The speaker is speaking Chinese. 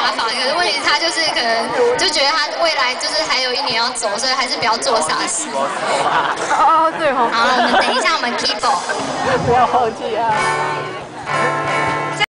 家访，可是问题他就是可能就觉得他未来就是还有1年要走，所以还是不要做傻事。 哦，对哦。 好，我们等一下我们 keyboard。 不要放弃啊！